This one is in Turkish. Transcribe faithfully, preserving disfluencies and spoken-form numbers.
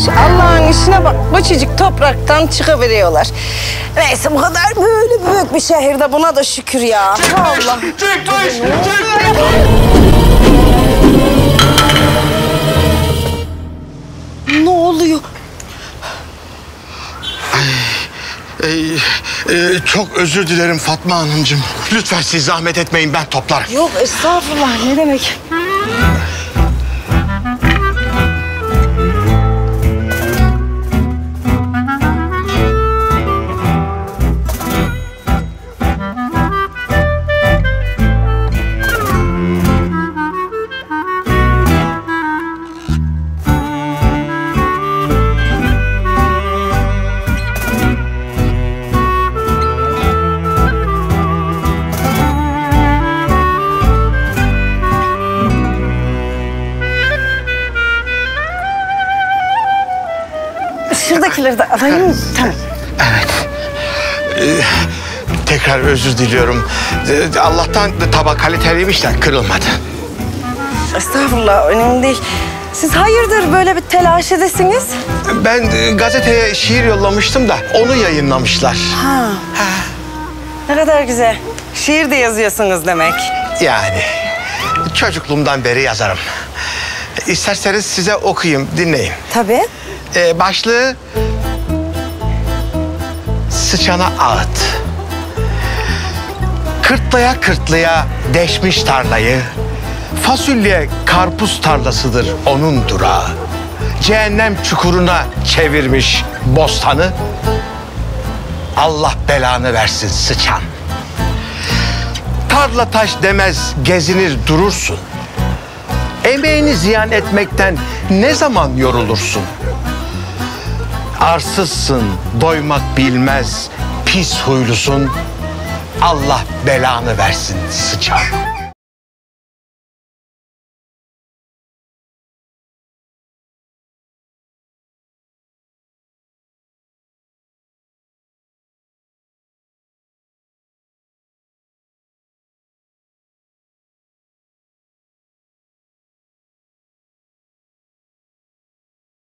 Şu Allah'ın işine bak. Küçücük topraktan çıkabiliyorlar. Neyse bu kadar böyle büyük bir şehirde buna da şükür ya. Allah. Çık dış! Çık! Ne oluyor? Ee, e, çok özür dilerim Fatma Hanımcığım. Lütfen siz zahmet etmeyin, ben toplarım. Yok estağfurullah, ne demek? Şuradakileri de alayım mı? Tamam. Evet. Ee, tekrar özür diliyorum. Ee, Allah'tan tabak kaliteliymiş de kırılmadı. Estağfurullah, önemli değil. Siz hayırdır böyle bir telaş edesiniz? Ben e, gazeteye şiir yollamıştım da onu yayınlamışlar. Ha. Ha. Ne kadar güzel. Şiir de yazıyorsunuz demek. Yani çocukluğumdan beri yazarım. İsterseniz size okuyayım, dinleyin. Tabii. Ee, başlığı Sıçana Ağıt. Kırtlaya kırtlaya deşmiş tarlayı, fasulye karpuz tarlasıdır onun durağı. Cehennem çukuruna çevirmiş bostanı, Allah belanı versin sıçan. Tarla taş demez gezinir durursun. Emeğini ziyan etmekten ne zaman yorulursun? Arsızsın, doymak bilmez, pis huylusun. Allah belanı versin sıçan.